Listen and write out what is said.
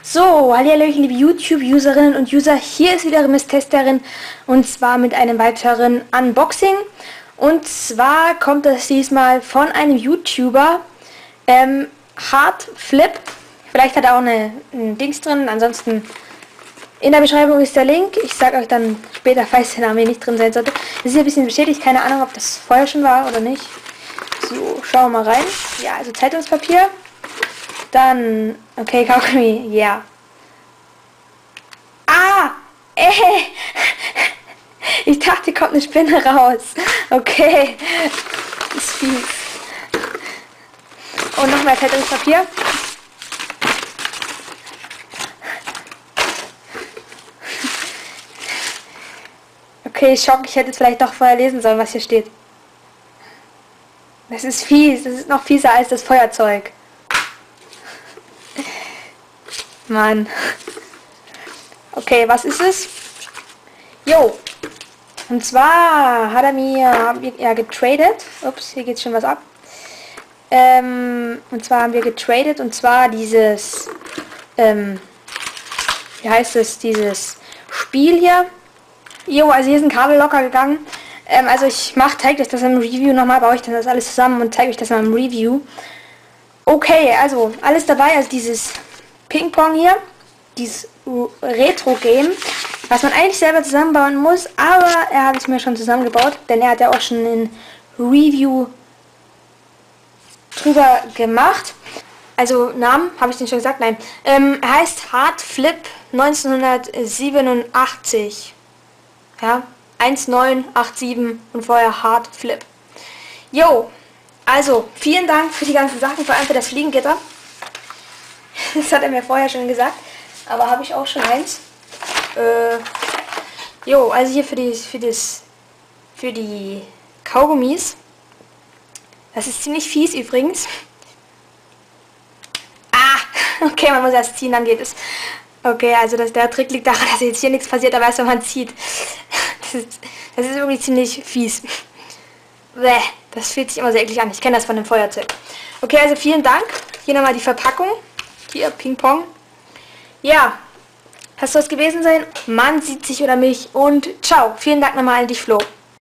So, hallöchen, liebe YouTube-Userinnen und User, hier ist wieder Miss Testerin und zwar mit einem weiteren Unboxing. Und zwar kommt das diesmal von einem YouTuber, Hardflip. Vielleicht hat er auch ein Dings drin, ansonsten in der Beschreibung ist der Link. Ich sage euch dann später, falls der Name nicht drin sein sollte. Das ist ein bisschen bestätigt, keine Ahnung, ob das vorher schon war oder nicht. So, schauen wir mal rein. Ja, also Zeitungspapier. Dann, okay, Kaugummi, ja. Ah, ich dachte, kommt eine Spinne raus. Okay, ist fies. Und nochmal Zeitungspapier. Okay, Schock, ich hätte es vielleicht doch vorher lesen sollen, was hier steht. Das ist fies, das ist noch fieser als das Feuerzeug. Mann. Okay, was ist es? Jo. Und zwar hat er mir ja getradet. Ups, hier geht schon was ab. Und zwar haben wir getradet und zwar dieses, wie heißt es, dieses Spiel hier. Jo, also hier ist ein Kabel locker gegangen. Also ich zeige euch das im Review nochmal, baue ich dann das alles zusammen und zeige euch das mal im Review. Okay, also alles dabei, also dieses Ping-Pong hier, dieses Retro-Game, was man eigentlich selber zusammenbauen muss, aber er hat es mir schon zusammengebaut, denn er hat ja auch schon ein Review drüber gemacht. Also Namen, habe ich den schon gesagt? Nein. Er heißt Hardflip 1987. Ja, 1987 und vorher Hardflip. Jo, also vielen Dank für die ganzen Sachen, vor allem für das Fliegengitter. Das hat er mir vorher schon gesagt, aber habe ich auch schon eins. Jo, also hier für die Kaugummis. Das ist ziemlich fies übrigens. Ah, okay, man muss erst ziehen, dann geht es. Okay, also der Trick liegt daran, dass jetzt hier nichts passiert, aber erst wenn man zieht. Das ist irgendwie ziemlich fies. Bäh, das fühlt sich immer sehr eklig an. Ich kenne das von dem Feuerzeug. Okay, also vielen Dank. Hier nochmal die Verpackung. Hier, Ping-Pong. Ja, das soll es gewesen sein. Man sieht sich oder mich und ciao. Vielen Dank nochmal an dich, Flo.